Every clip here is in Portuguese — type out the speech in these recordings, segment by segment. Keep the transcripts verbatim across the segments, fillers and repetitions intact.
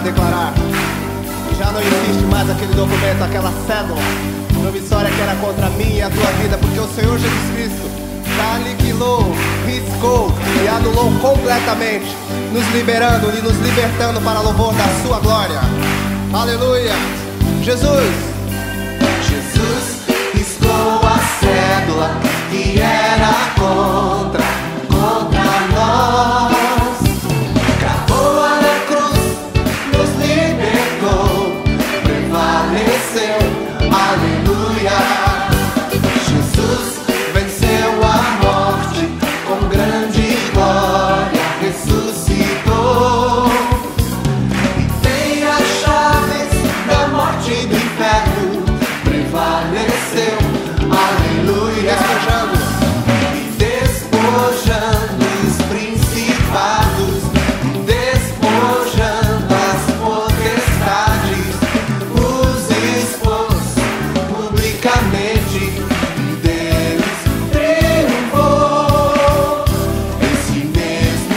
para declarar que já não existe mais aquele documento, aquela cédula promissória que era contra mim e a tua vida, porque o Senhor Jesus Cristo já aniquilou, riscou e anulou completamente, nos liberando e nos libertando para louvor da sua glória. Aleluia! Jesus! Jesus riscou a cédula que era contra, contra nós. Cravou-a na cruz, nos libertou, prevaleceu, aleluia. Jesus venceu a morte com grande glória, ressuscitou e tem as chaves da morte e do inferno, prevaleceu, aleluia. Despojando E despojando os principados, despojando as potestades, os expôs publicamente. Deus triunfou, esse mesmo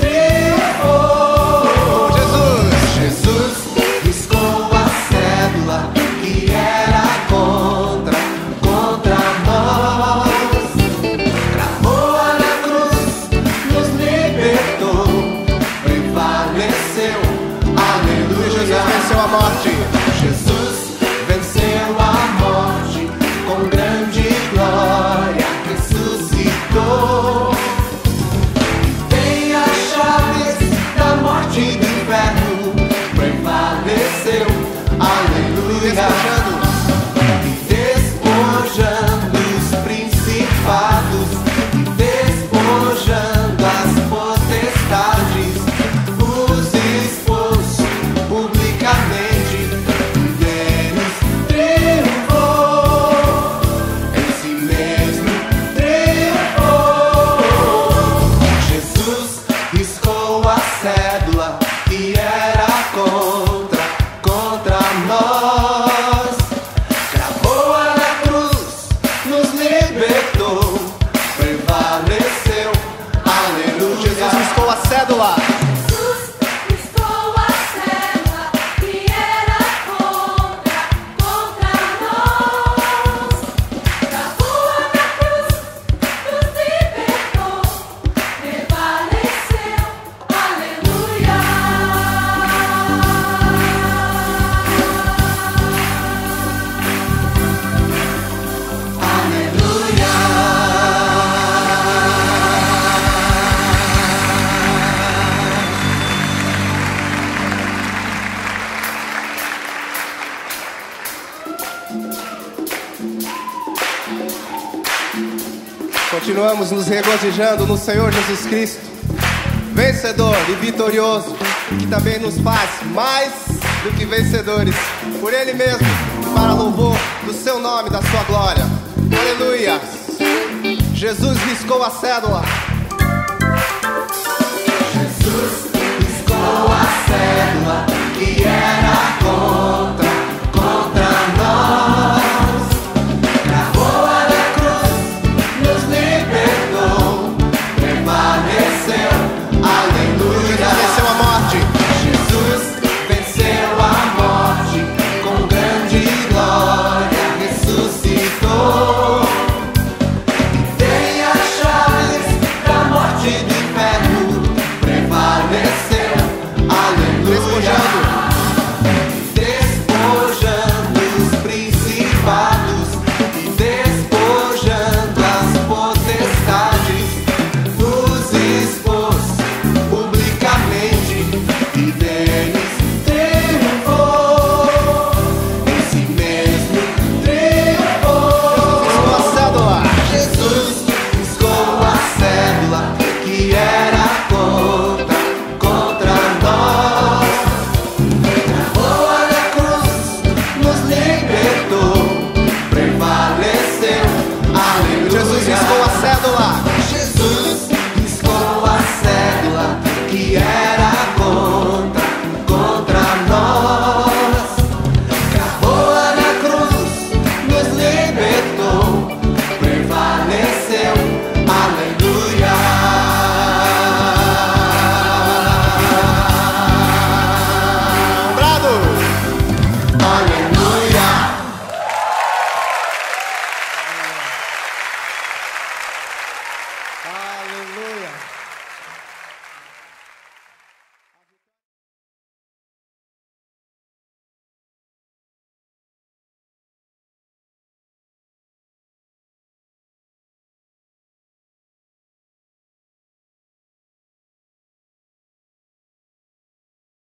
triunfou. Jesus! Jesus riscou a cédula que era contra, contra nós. Cravou-a na cruz, nos libertou, prevaleceu, aleluia. Jesus venceu a morte. Jesus venceu a morte com grande glória, ressuscitou e tem as chaves da morte e do inferno, prevaleceu, aleluia. Despojando E despojando os principados, despojando as potestades, os expôs publicamente. Deus triunfou, esse mesmo triunfou. Jesus riscou a cédula que era contra, contra nós. Cravou-a na cruz, nos libertou, prevaleceu, aleluia. Jesus riscou a cédula. Jesus riscou a cédula que era contra, contra nós. Cravou-a na cruz, nos libertou, prevaleceu, aleluia. Continuamos nos regozijando no Senhor Jesus Cristo, vencedor e vitorioso, que também nos faz mais do que vencedores, por Ele mesmo, para louvor do seu nome e da sua glória. Aleluia! Jesus riscou a cédula. Jesus riscou a cédula que era contra, contra nós. Cravou-a na cruz, nos libertou, prevaleceu, aleluia. Venceu a morte. Jesus venceu a morte com grande glória, ressuscitou e tem as chaves Aleluia.